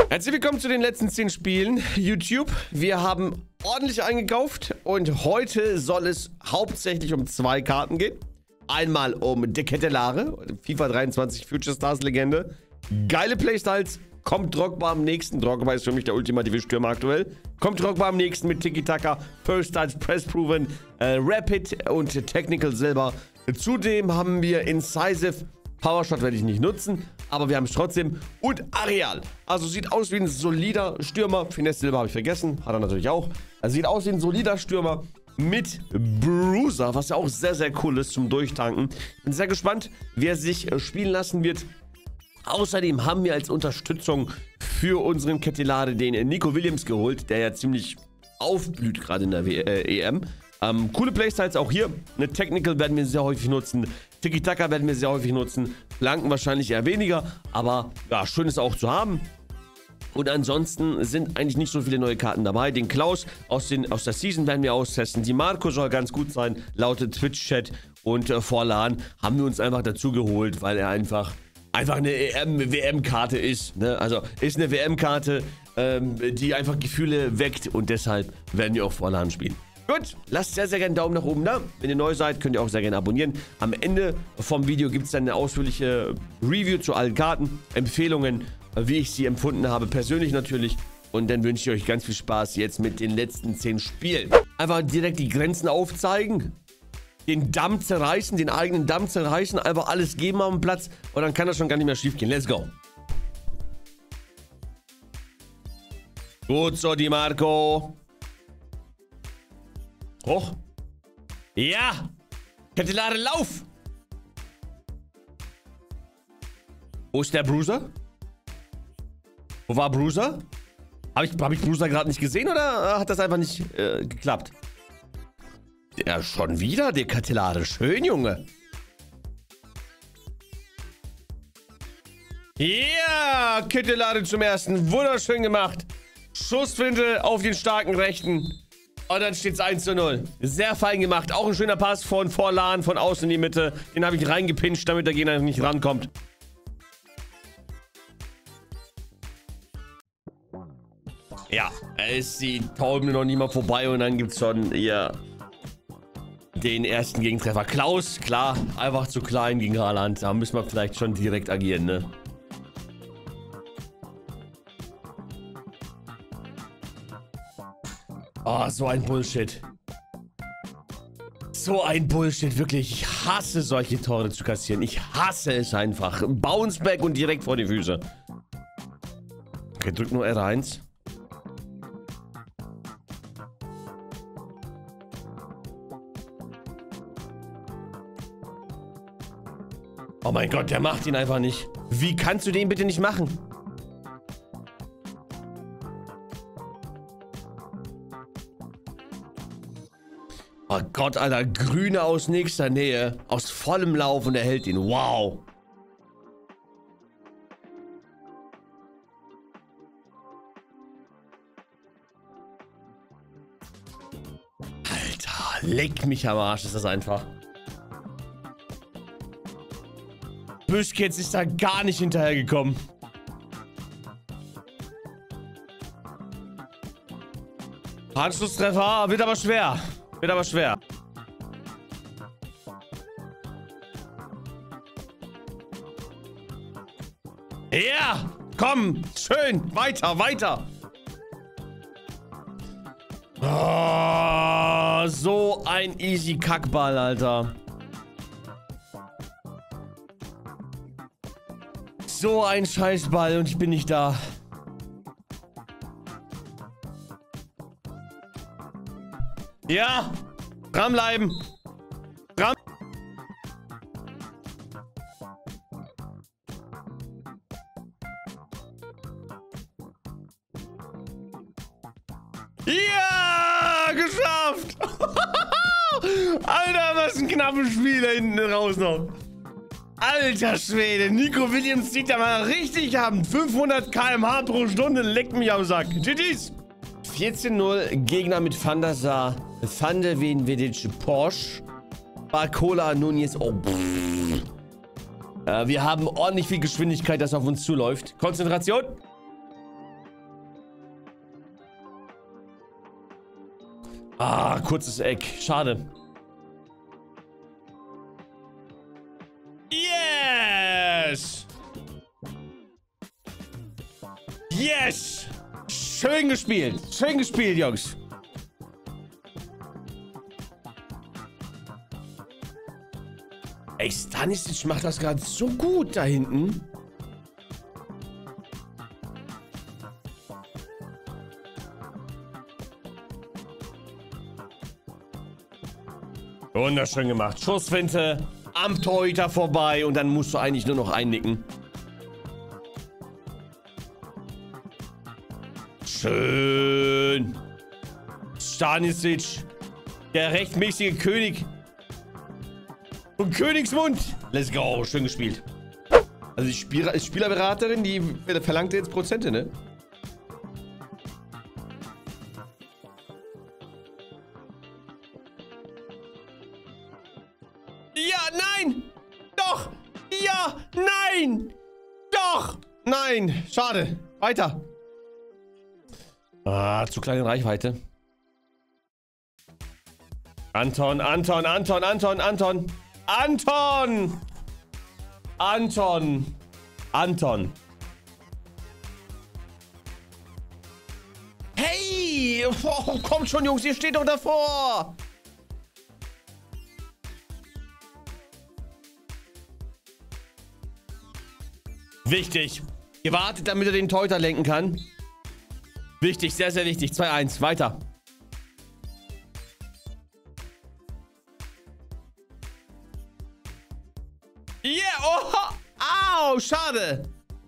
Herzlich willkommen zu den letzten 10 Spielen. YouTube, wir haben ordentlich eingekauft und heute soll es hauptsächlich um 2 Karten gehen. Einmal um De Ketelaere, FIFA 23 Future Stars Legende. Geile Playstyles. Kommt Drogba am nächsten. Drogba ist für mich der ultimative Stürmer aktuell. Kommt Drogba am nächsten mit Tiki-Taka, First Touch, Press Proven, Rapid und Technical Silber. Zudem haben wir Incisive. Powershot werde ich nicht nutzen, aber wir haben es trotzdem. Und Areal. Also sieht aus wie ein solider Stürmer. Finesse Silber habe ich vergessen. Hat er natürlich auch. Also sieht aus wie ein solider Stürmer mit Bruiser, was ja auch sehr, sehr cool ist zum Durchtanken. Bin sehr gespannt, wer sich spielen lassen wird. Außerdem haben wir als Unterstützung für unseren Ketelaere den Nico Williams geholt, der ja ziemlich aufblüht gerade in der EM. Coole Playstyles auch hier. Eine Technical werden wir sehr häufig nutzen. Tiki-Taka werden wir sehr häufig nutzen. Flanken wahrscheinlich eher weniger. Aber ja, schön ist auch zu haben. Und ansonsten sind eigentlich nicht so viele neue Karten dabei. Den Klaus aus der Season werden wir austesten. Die Marco soll ganz gut sein, laut Twitch-Chat. Und Forlan haben wir uns einfach dazu geholt, weil er einfach eine WM-Karte ist. Ne? Also ist eine WM-Karte, die einfach Gefühle weckt. Und deshalb werden wir auch Forlan spielen. Gut, lasst sehr, sehr gerne einen Daumen nach oben da. Wenn ihr neu seid, könnt ihr auch sehr gerne abonnieren. Am Ende vom Video gibt es dann eine ausführliche Review zu allen Karten, Empfehlungen, wie ich sie empfunden habe, persönlich natürlich. Und dann wünsche ich euch ganz viel Spaß jetzt mit den letzten 10 Spielen. Einfach direkt die Grenzen aufzeigen, den Damm zerreißen, den eigenen Damm zerreißen, einfach alles geben auf dem Platz und dann kann das schon gar nicht mehr schief gehen. Let's go. Gut so, Di Marco. Hoch. Ja. Ketelaere, lauf. Wo ist der Bruiser? Wo war Bruiser? Hab ich Bruiser gerade nicht gesehen oder hat das einfach nicht geklappt? Ja, schon wieder der Ketelaere. Schön, Junge. Ja, Ketelaere zum ersten. Wunderschön gemacht. Schussfinte auf den starken Rechten. Und dann steht es 1:0. Sehr fein gemacht. Auch ein schöner Pass von Forlan, von außen in die Mitte. Den habe ich reingepinscht, damit der Gegner nicht rankommt. Ja, ist die Taube noch nicht mal vorbei und dann gibt es schon ja, den ersten Gegentreffer. Klaus, klar, einfach zu klein gegen Haaland. Da müssen wir vielleicht schon direkt agieren, ne? Oh, so ein Bullshit. So ein Bullshit, wirklich. Ich hasse solche Tore zu kassieren. Ich hasse es einfach. Bounceback und direkt vor die Füße. Okay, drück nur R1. Oh mein Gott, der macht ihn einfach nicht. Wie kannst du den bitte nicht machen? Oh Gott, Alter, Grüne aus nächster Nähe, aus vollem Lauf und er hält ihn. Wow. Alter, leck mich am Arsch, ist das einfach. Busquets ist da gar nicht hinterhergekommen. Anschlusstreffer, wird aber schwer. Wird aber schwer. Ja, komm, schön, weiter, weiter. Oh, so ein easy Kackball, Alter. So ein Scheißball und ich bin nicht da. Ja, dranbleiben. Dran. Ja, geschafft. Alter, was ein knappes Spiel da hinten raus noch. Alter Schwede, Nico Williams zieht da mal richtig ab. 500 km/h pro Stunde, leckt mich am Sack. GG's. 14:0, Gegner mit Van der Sar, Van de Ven, Vidic, Porsche, Barcola, Nunez. Oh, wir haben ordentlich viel Geschwindigkeit, das auf uns zuläuft. Konzentration. Ah, kurzes Eck. Schade. Yes! Yes! Schön gespielt. Schön gespielt, Jungs. Ey, Stanisic macht das gerade so gut da hinten. Wunderschön gemacht. Schussfinte am Torhüter vorbei und dann musst du eigentlich nur noch einnicken. Schön. Stanisic, der rechtmäßige König. Und Königsmund. Let's go. Schön gespielt. Also die Spielerberaterin, die verlangt jetzt Prozente, ne? Ja, nein! Doch! Ja, nein! Doch! Nein! Schade. Weiter. Ah, zu kleine Reichweite. Anton, Anton, Anton, Anton, Anton. Anton! Anton! Anton! Hey! Oh, kommt schon, Jungs, ihr steht doch davor! Wichtig. Gewartet, damit er den Torhüter lenken kann. Wichtig, sehr, sehr wichtig. 2-1, weiter. Yeah, oh, au, schade.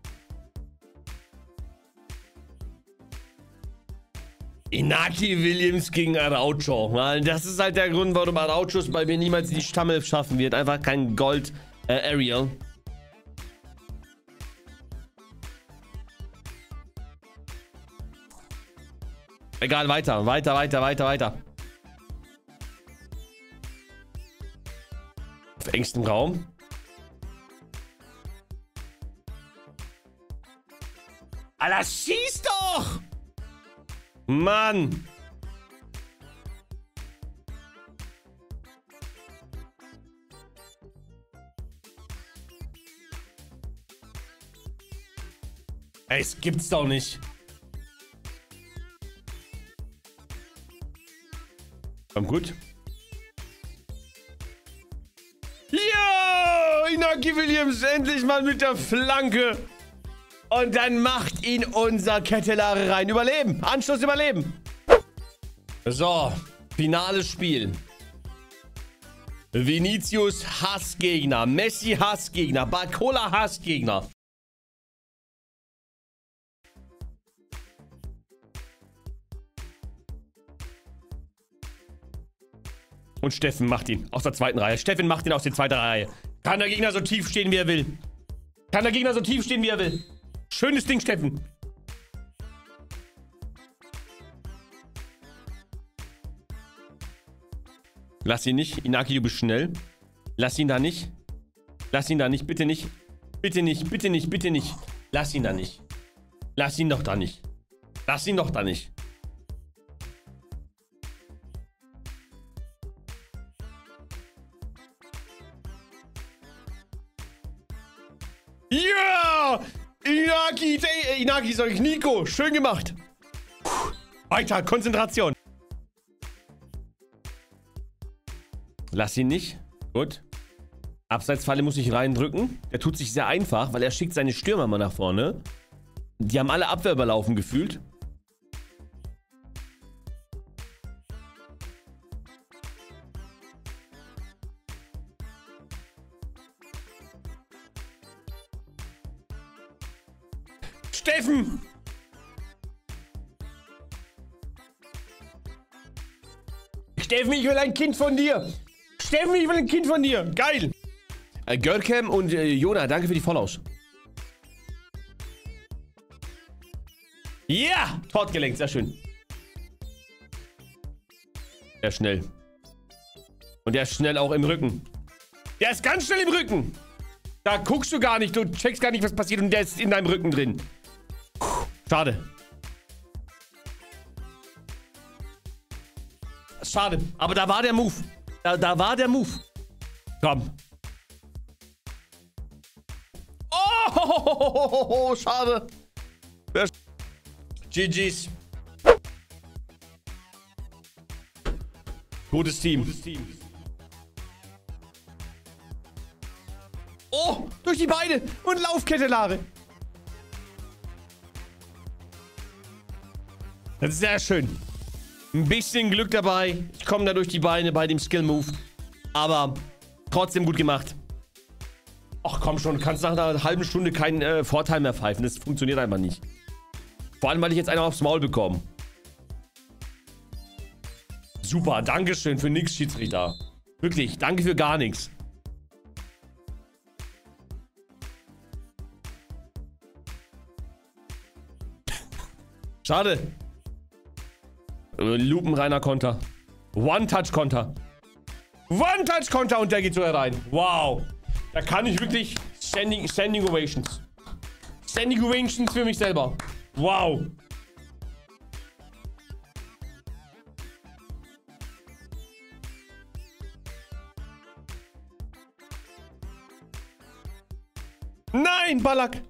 Inaki Williams gegen Araujo. Das ist halt der Grund, warum Araujo bei mir niemals die Stammel schaffen wird. Einfach kein Gold Ariel. Egal, weiter, weiter, weiter, weiter, weiter. Auf engstem Raum. Alter, schieß doch! Mann! Ey, es gibt's doch nicht. Kommt gut. Ja! Inaki Williams endlich mal mit der Flanke. Und dann macht ihn unser Kettelare rein. Überleben. Anschluss überleben. So. Finales Spiel. Vinicius Hassgegner. Messi Hassgegner. Barcola Hassgegner. Und Steffen macht ihn aus der zweiten Reihe. Steffen macht ihn aus der zweiten Reihe. Kann der Gegner so tief stehen, wie er will. Kann der Gegner so tief stehen, wie er will. Schönes Ding, Steffen. Lass ihn nicht. Inaki, du bist schnell. Lass ihn da nicht. Lass ihn da nicht. Bitte nicht. Bitte nicht. Bitte nicht. Bitte nicht. Lass ihn da nicht. Lass ihn doch da nicht. Lass ihn doch da nicht. Ja! Inaki, sag ich, Nico. Schön gemacht. Puh. Weiter, Konzentration. Lass ihn nicht. Gut. Abseitsfalle muss ich reindrücken. Der tut sich sehr einfach, weil er schickt seine Stürmer mal nach vorne. Die haben alle Abwehr überlaufen gefühlt. Steffen! Steffen, ich will ein Kind von dir! Steffen, ich will ein Kind von dir! Geil! Görkem und Jona, danke für die Follows. Ja! Yeah! Tor gelenkt, sehr schön. Der ist schnell. Und der ist schnell auch im Rücken. Der ist ganz schnell im Rücken! Da guckst du gar nicht, du checkst gar nicht, was passiert und der ist in deinem Rücken drin. Schade. Schade. Aber da war der Move. Da war der Move. Komm. Oh, schade. GG's. Gutes Team. Oh, durch die Beine und Laufkette, Lare. Das ist sehr schön. Ein bisschen Glück dabei. Ich komme da durch die Beine bei dem Skill-Move. Aber trotzdem gut gemacht. Ach komm schon, du kannst nach einer halben Stunde keinen Vorteil mehr pfeifen. Das funktioniert einfach nicht. Vor allem, weil ich jetzt einen aufs Maul bekomme. Super, Dankeschön für nix, Schiedsrichter. Wirklich, danke für gar nichts. Schade. Lupenreiner Konter. One-Touch-Konter. One-Touch-Konter und der geht so herein. Wow. Da kann ich wirklich Standing Ovations. Standing Ovations für mich selber. Wow. Nein, Ballack.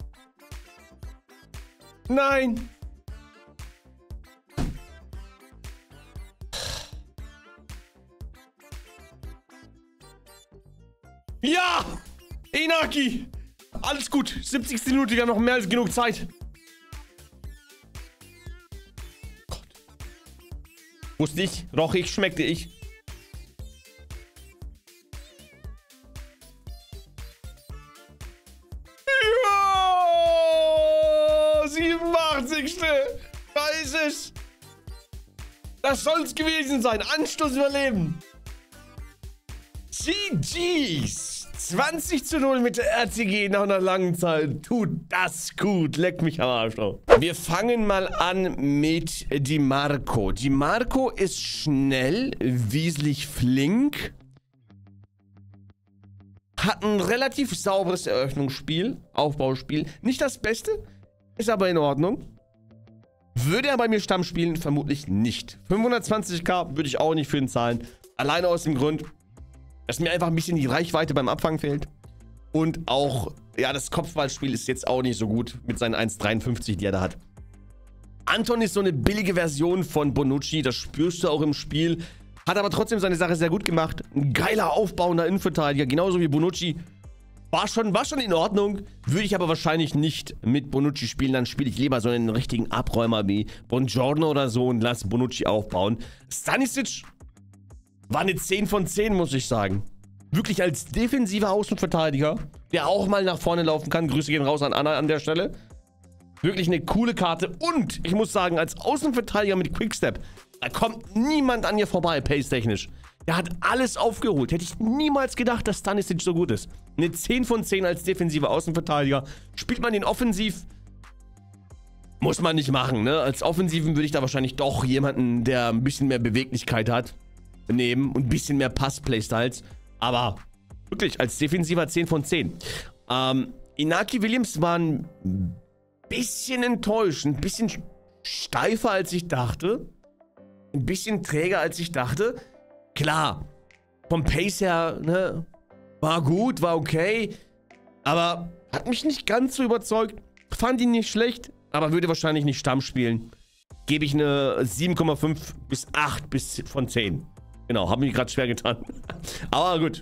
Nein. Ja! Inaki! Alles gut. 70. Minute, ja noch mehr als genug Zeit. Gott. Wusste ich, roch ich, schmeckte ich. Ja! 87. Da ist es. Das soll's gewesen sein. Anstoß überleben. GG's. 20:0 mit der RTG nach einer langen Zeit. Tut das gut. Leck mich am Arsch auf. Wir fangen mal an mit Di Marco. Di Marco ist schnell, wieselig flink. Hat ein relativ sauberes Eröffnungsspiel, Aufbauspiel. Nicht das Beste, ist aber in Ordnung. Würde er bei mir Stamm spielen? Vermutlich nicht. 520k würde ich auch nicht für ihn zahlen. Alleine aus dem Grund, dass mir einfach ein bisschen die Reichweite beim Abfangen fehlt. Und auch, ja, das Kopfballspiel ist jetzt auch nicht so gut mit seinen 1,53, die er da hat. Anton ist so eine billige Version von Bonucci, das spürst du auch im Spiel. Hat aber trotzdem seine Sache sehr gut gemacht. Ein geiler, aufbauender Innenverteidiger, genauso wie Bonucci. War schon in Ordnung, würde ich aber wahrscheinlich nicht mit Bonucci spielen. Dann spiele ich lieber so einen richtigen Abräumer wie Buongiorno oder so und lasse Bonucci aufbauen. Stanisic war eine 10 von 10, muss ich sagen. Wirklich als defensiver Außenverteidiger, der auch mal nach vorne laufen kann. Grüße gehen raus an Anna an der Stelle. Wirklich eine coole Karte. Und ich muss sagen, als Außenverteidiger mit Quickstep, da kommt niemand an ihr vorbei, pace-technisch. Der hat alles aufgeholt. Hätte ich niemals gedacht, dass Stanisic so gut ist. Eine 10 von 10 als defensiver Außenverteidiger. Spielt man den offensiv, muss man nicht machen, ne? Als Offensiven würde ich da wahrscheinlich doch jemanden, der ein bisschen mehr Beweglichkeit hat, nehmen und ein bisschen mehr Pass-Playstyles. Aber wirklich, als defensiver 10 von 10. Inaki Williams war ein bisschen enttäuscht, ein bisschen steifer als ich dachte. Ein bisschen träger als ich dachte. Klar, vom Pace her, ne, war gut, war okay. Aber hat mich nicht ganz so überzeugt. Fand ihn nicht schlecht, aber würde wahrscheinlich nicht Stamm spielen. Gebe ich eine 7,5 bis 8 von 10. Genau, habe mich gerade schwer getan. Aber gut.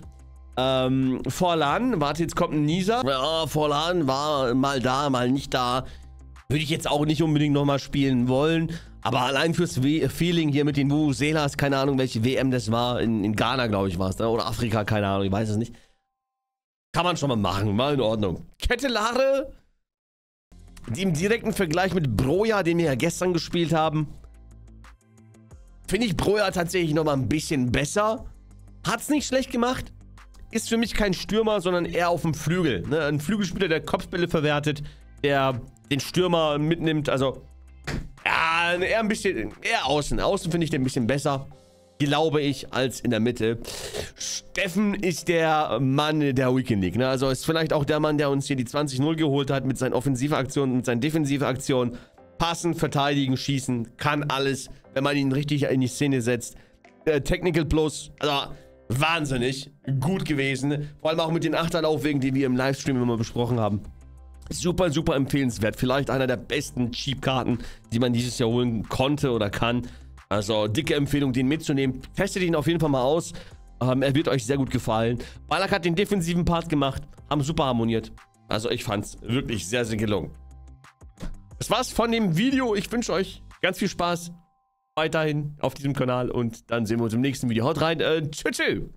Forlan, warte, jetzt kommt ein Nisa. Ja, Forlan war mal da, mal nicht da. Würde ich jetzt auch nicht unbedingt nochmal spielen wollen. Aber allein fürs Feeling hier mit den Vuvuzelas, keine Ahnung, welche WM das war. In Ghana, glaube ich, war es. Ne? Oder Afrika, keine Ahnung, ich weiß es nicht. Kann man schon mal machen, mal in Ordnung. Kettelare, die im direkten Vergleich mit Broja, den wir ja gestern gespielt haben, finde ich Broja tatsächlich nochmal ein bisschen besser. Hat's nicht schlecht gemacht. Ist für mich kein Stürmer, sondern eher auf dem Flügel. Ne? Ein Flügelspieler, der Kopfbälle verwertet, der den Stürmer mitnimmt. Also, ja, eher ein bisschen, eher außen. Außen finde ich den ein bisschen besser, glaube ich, als in der Mitte. Steffen ist der Mann der Weekend League. Ne? Also ist vielleicht auch der Mann, der uns hier die 20-0 geholt hat mit seinen offensiven Aktionen, mit seinen defensiven Aktionen. Passen, verteidigen, schießen, kann alles, wenn man ihn richtig in die Szene setzt. Technical Plus. Also wahnsinnig gut gewesen. Vor allem auch mit den Achterlaufwegen, die wir im Livestream immer besprochen haben. Super, super empfehlenswert. Vielleicht einer der besten Cheap-Karten, die man dieses Jahr holen konnte oder kann. Also dicke Empfehlung, den mitzunehmen. Testet ihn auf jeden Fall mal aus. Er wird euch sehr gut gefallen. Balak hat den defensiven Part gemacht. Haben super harmoniert. Also ich fand's wirklich sehr, sehr gelungen. Das war's von dem Video. Ich wünsche euch ganz viel Spaß weiterhin auf diesem Kanal. Und dann sehen wir uns im nächsten Video. Haut rein. Tschüss.